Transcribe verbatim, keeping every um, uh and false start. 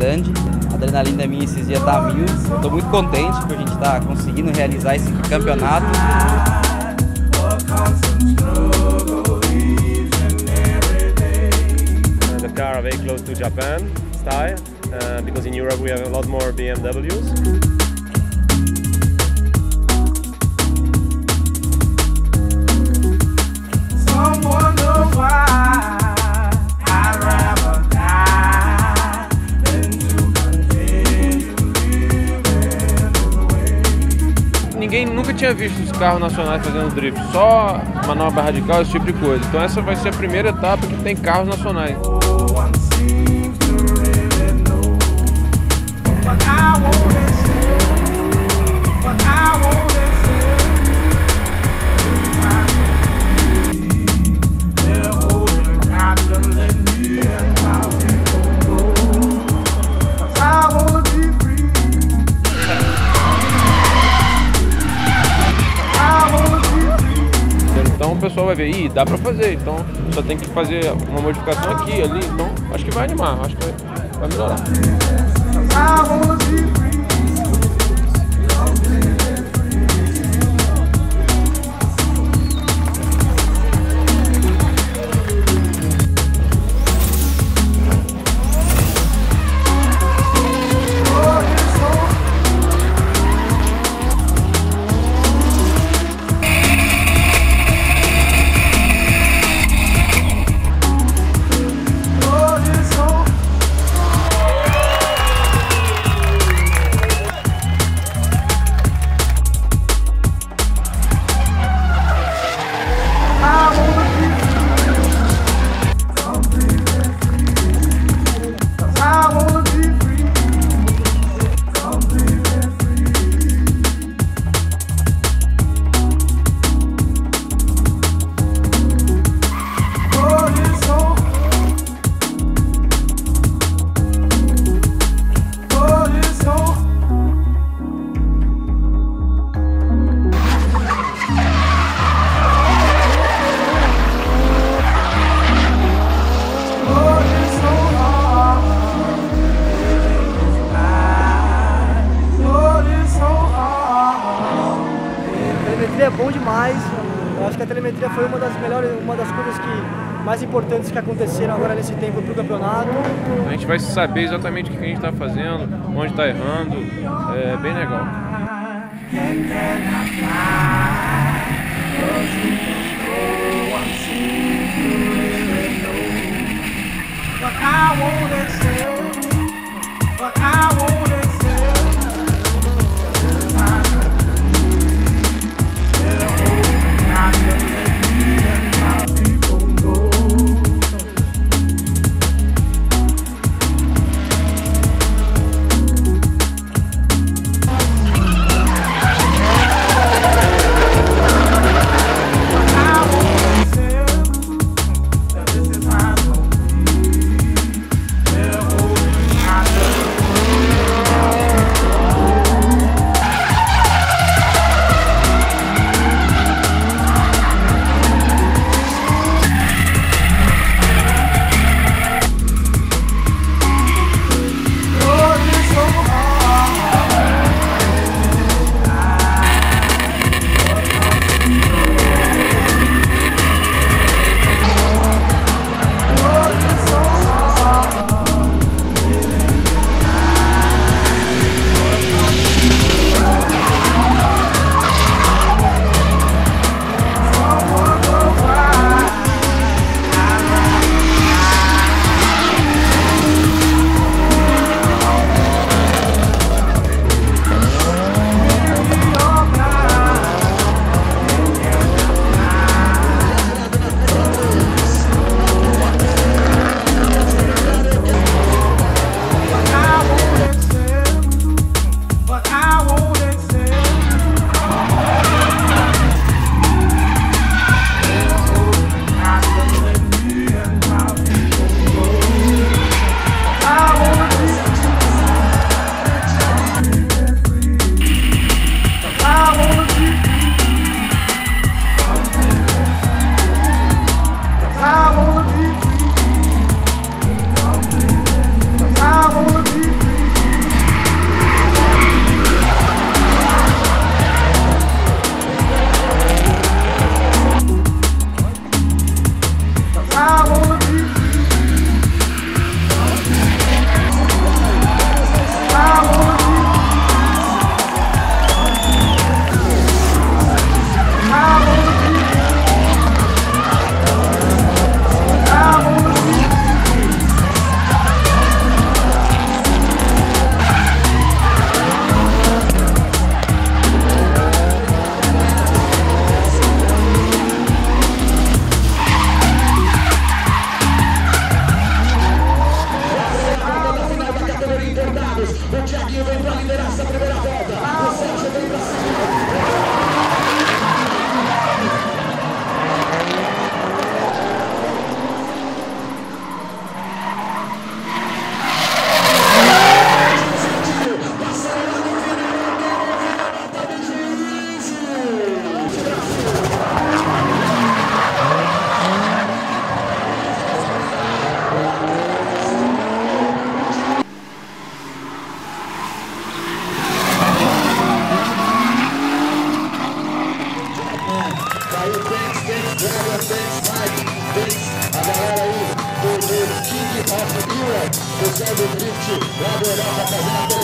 grande. A adrenalina minha esses dias tá a mil. Estou muito contente por a gente estar conseguindo realizar esse campeonato. The car are very close to Japan style, uh, because in Europe we have a lot more B M Ws. Ninguém nunca tinha visto os carros nacionais fazendo drift, só manobra radical, esse tipo de coisa. Então essa vai ser a primeira etapa que tem carros nacionais. Então o pessoal vai ver, ih, dá pra fazer, então só tem que fazer uma modificação aqui, ali, então acho que vai animar, acho que vai, vai melhorar. É bom demais. Eu acho que a telemetria foi uma das melhores, uma das coisas que mais importantes que aconteceram agora nesse tempo para o campeonato. A gente vai saber exatamente o que a gente está fazendo, onde está errando, é bem legal. I wanna be Gabriel tá fazendo a